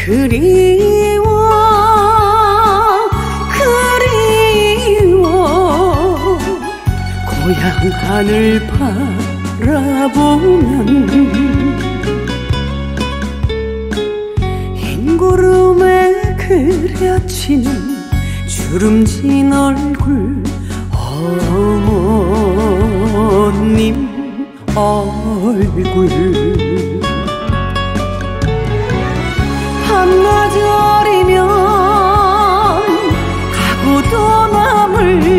그리워 고향 하늘 바라보면 흰 구름에 그려지는 주름진 얼굴 어머님 얼굴 반나절이면 가고도 남을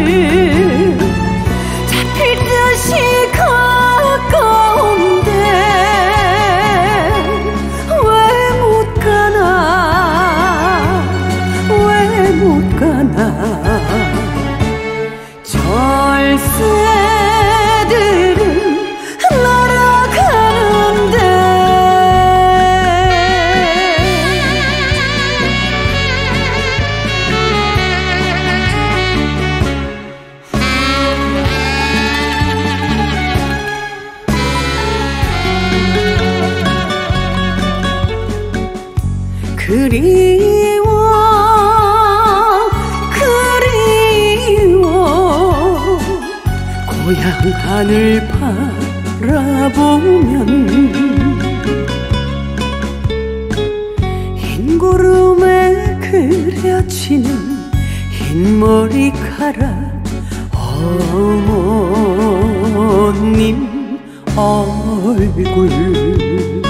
잡힐 듯이 가까운데 왜 못 가나 왜 못 가나 절세들은 날아가는데 그리워 고향 하늘 바라보면 흰 구름에 그려지는 흰 머리카락 어머님 얼굴